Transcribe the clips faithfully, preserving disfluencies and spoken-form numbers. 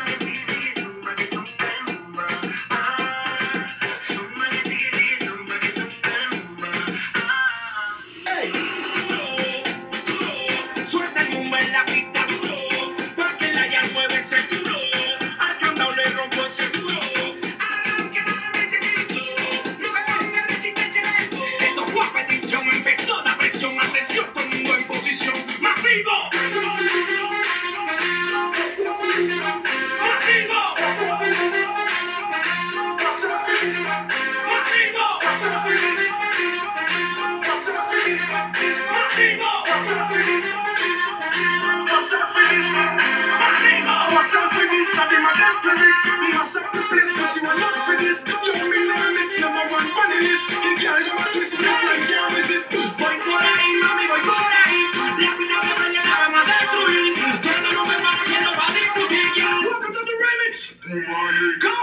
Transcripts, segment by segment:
Suelta el bomba en la pista duro, pa' que la ya mueve ese duro. Al candado le rompo ese duro. Arranque de la mecha que duro. No me ponga resistencia en esto. Esto fue a petición, empezó la presión. Atención, todo el mundo en posición. ¡Masivo! ¡Masivo! Watch out for this, I did my best lyrics. Mash up the place, but you are not for this. Yo, me name is number one funny list. The girl, you are twist wrist like can't resist. Voy por ahí, mami, voy por ahí. La vida de mañana vamos a destruir. Ya no me van a que no va a discutir. Welcome to the remix. Go!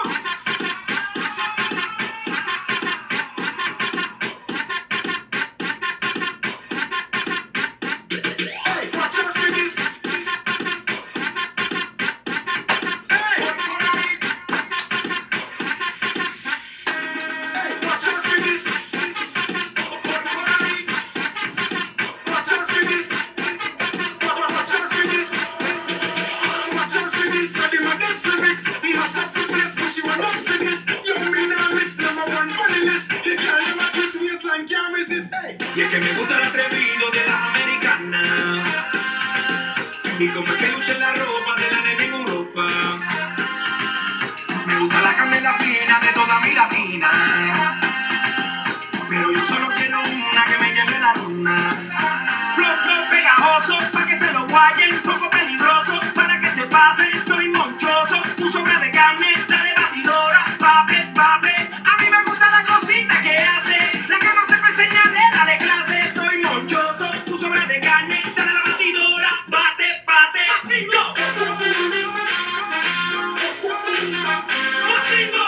Y es que me gusta el atrevido de las americanas. Y como es que luce la ropa de la nena en Europa. Me gusta la candela fina de toda mi latina. Pero yo solo quiero una que me lleve la luna. Flow, flow pegajoso, pa' que se lo guayen. Un poco peligroso, para que se pase. Estoy monchoso, tu sobra de carne. Dale batidora, pape, pape. A mí me gusta la cosita que hace. La que no se me señale, dale clase. Estoy monchoso, tu sobra de carne. Dale la batidora, bate, bate. Masingo. Masingo.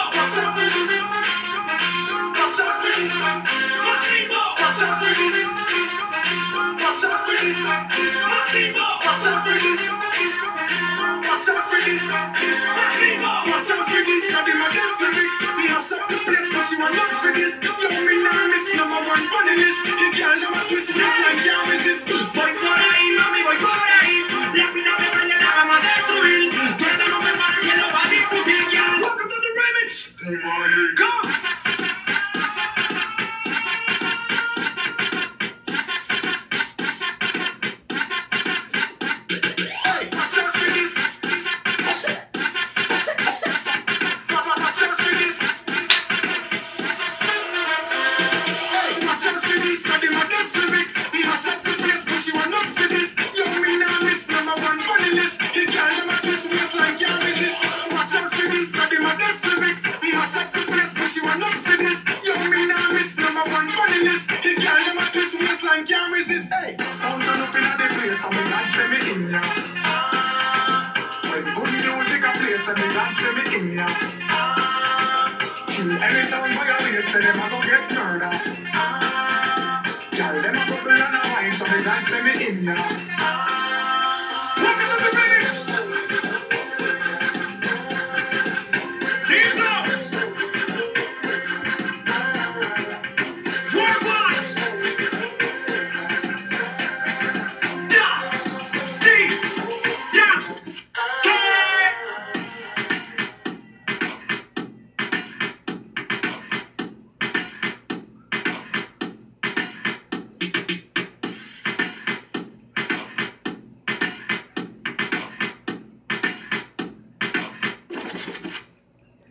Watch out for this. Masingo. Watch out for this. Watch out for this. Masingo. Watch out for this. Watch out for this. Masingo. Watch out for this. I did my best lyrics. Mash up the place, but she want not for this. Yo, me now miss number one funny list. The girl, you a twist wrist like can't resist. Voy por ahí, mami, voy por ahí. La vida de mañana vamos a destruir. Ya no me van a que no va a discutir. Welcome to the remix. Go! Sounds on up in the place, and me God say me in ya. When good music a play, so me God say me in ya. Kill any sound violate, say them a go get murder. Girl, them a bubble and a wine, so me God say me in ya.